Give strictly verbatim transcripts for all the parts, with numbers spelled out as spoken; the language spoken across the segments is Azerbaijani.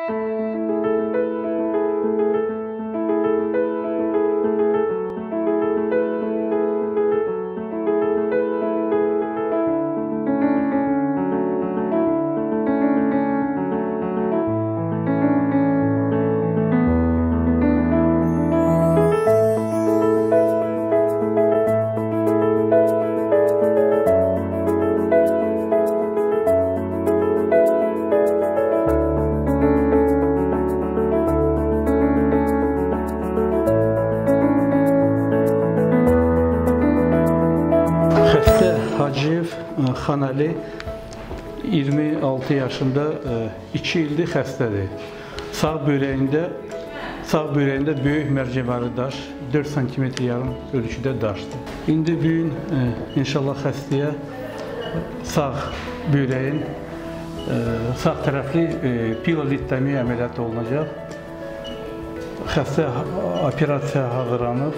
Hacıyev Xan Əli iyirmi altı yaşında, iki ildir xəstədir. Sağ böyrəyində, sağ böyrəyində böyük mərcəməli daş, dörd santimetr yarım ölçüdə daşdır. İndi bu gün inşallah xəstəyə sağ böyrəyin sağ tərəfli pilolitomiya əməliyyatı olunacaq. Xəstə operasiya hazırlanıb,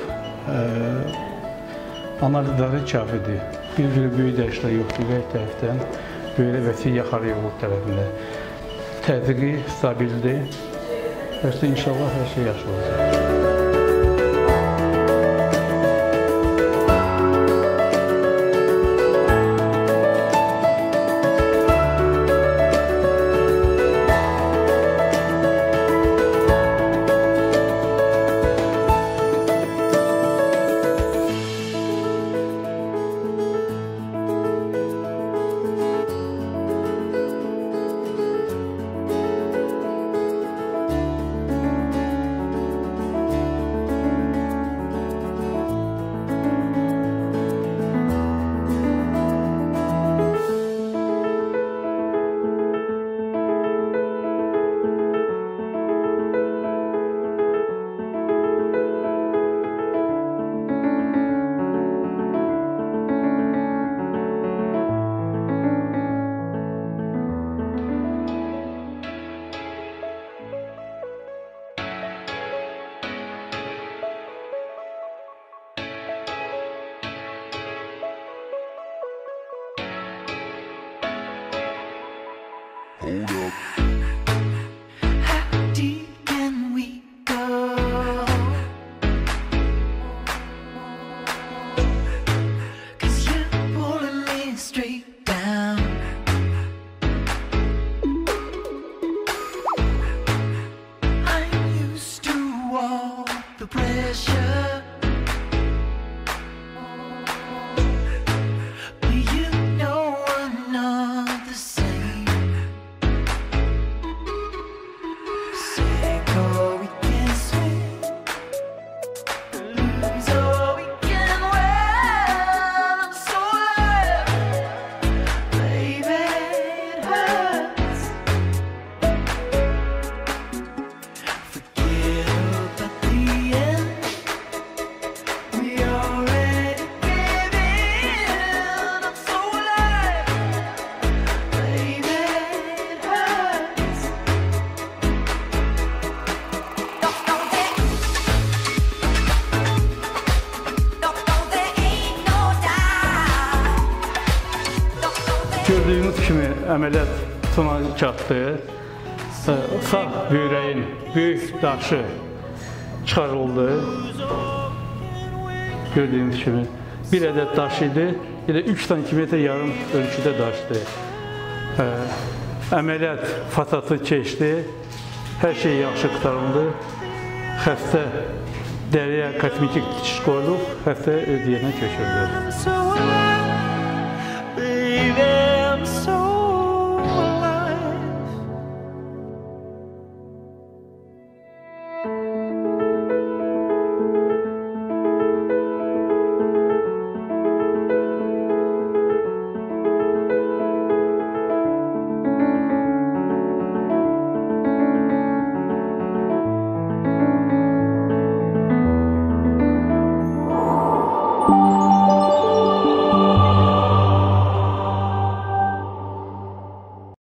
analizləri kafidir. Bir-biri böyük dəyişikliklər yoxdur ürək tərəfdən, böyrə və yaxarı yolu tərəfində. Təzyiqi stabildir. Xəstə inşallah hər şey yaxşı olacaq. Hold up. How deep can we go? 'Cause you're pulling me straight down. I'm used to all the pressure. Gördüyünüz kimi əməliyyat sona çatdı. Sağ böyrəyin böyük daşı çıxarıldı. Gördüyünüz kimi bir ədəd daş idi, bir də üç santimetr yarım ölçüdə daşdı. Əməliyyat fasatı keçdi, hər şey yaxşı qurtarıldı. Xəstə dəriyə kosmetik tikiş qoyulub, xəstə öz yerinə köçürdü.